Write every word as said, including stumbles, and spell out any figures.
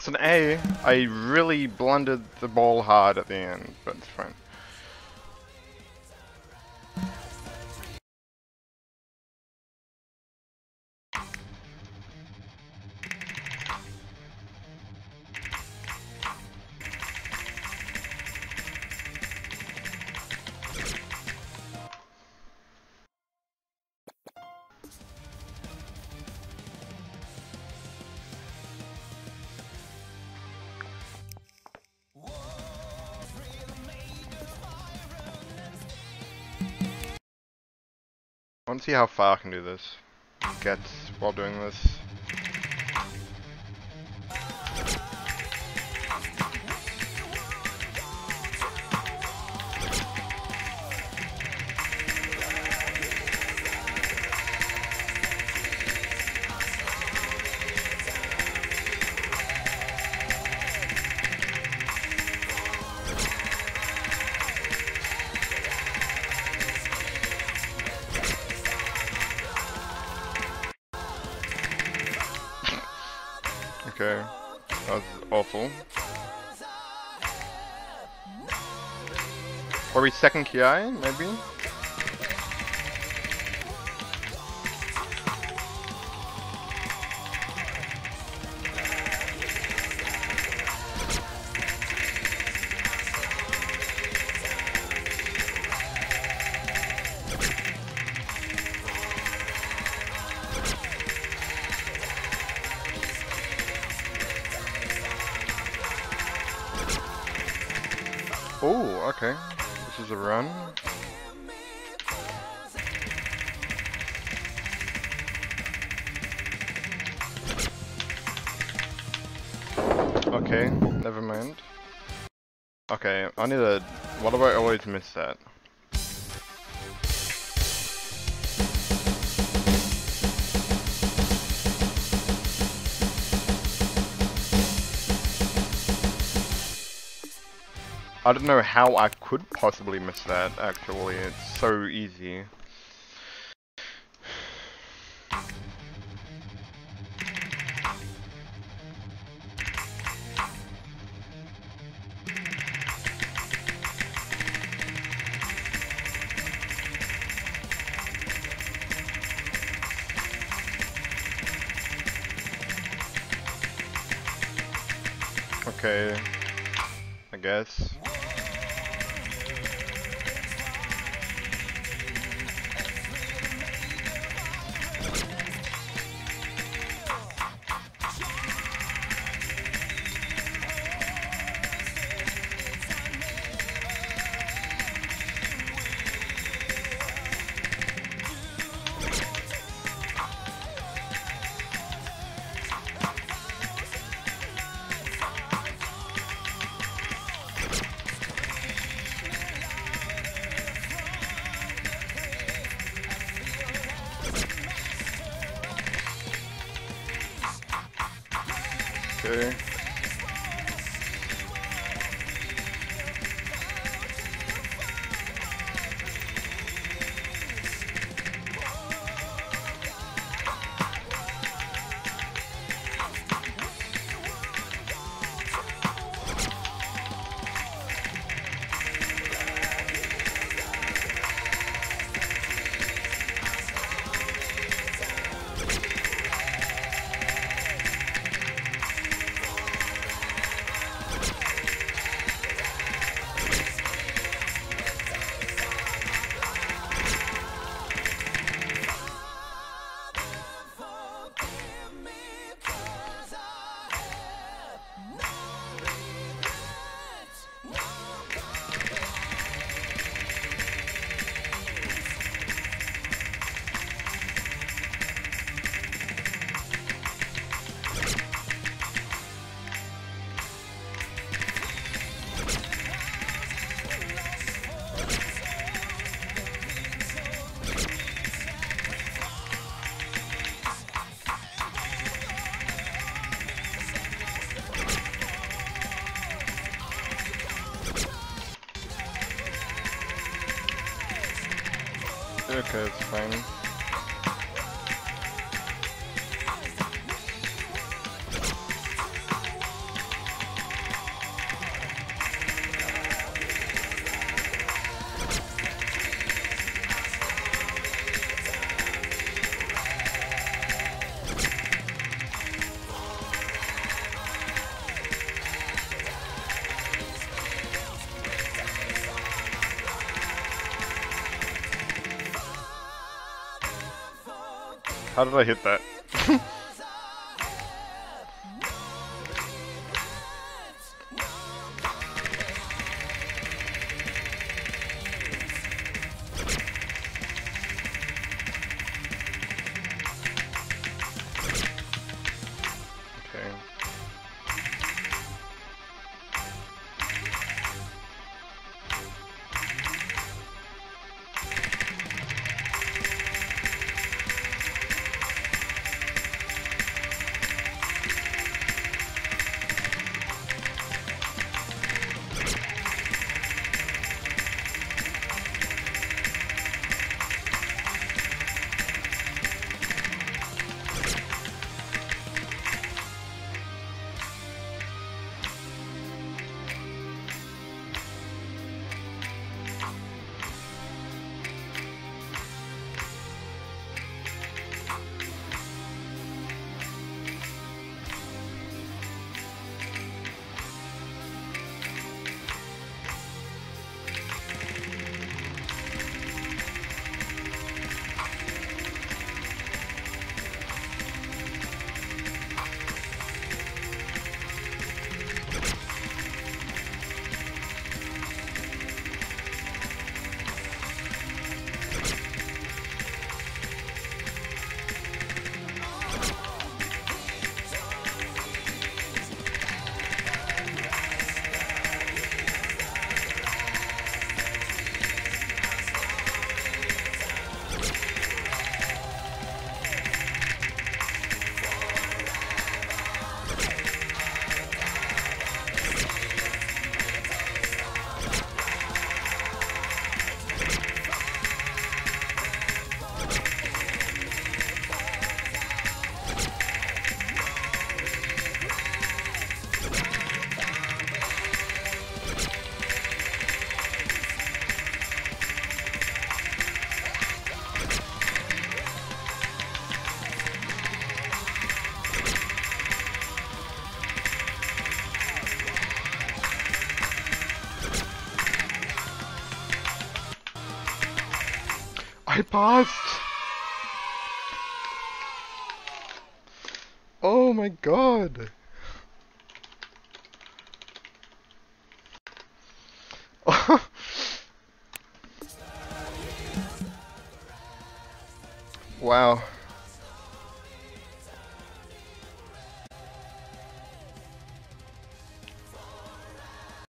It's an A. I really blundered the ball hard at the end, but it's fine. I want to see how far I can do this. Get while doing this. Okay, that was awful. Or we second K I, maybe? Oh, okay. This is a run. Okay, never mind. Okay, I need a... Why do I always miss that? I don't know how I could possibly miss that, actually. It's so easy. Okay, I guess. Okay. Okay, it's fine. How did I hit that? I passed! Oh my god! Wow.